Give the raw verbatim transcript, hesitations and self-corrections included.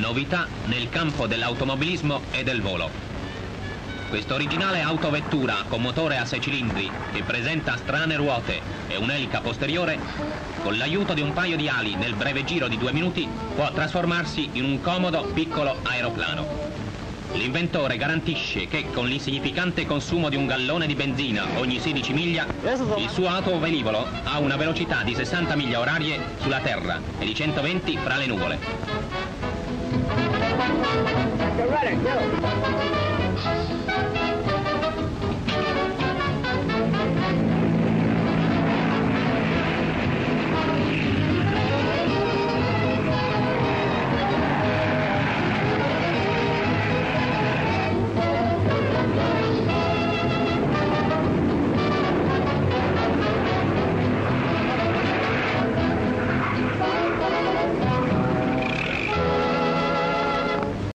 Novità nel campo dell'automobilismo e del volo. Questa originale autovettura con motore a sei cilindri, che presenta strane ruote e un'elica posteriore, con l'aiuto di un paio di ali nel breve giro di due minuti, può trasformarsi in un comodo piccolo aeroplano. L'inventore garantisce che con l'insignificante consumo di un gallone di benzina ogni sedici miglia, il suo autovelivolo ha una velocità di sessanta miglia orarie sulla terra e di centoventi fra le nuvole.